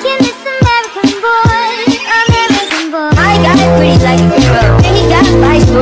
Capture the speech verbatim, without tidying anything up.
liking this American boy, American boy. My guy pretty like a girl, and he got a bike.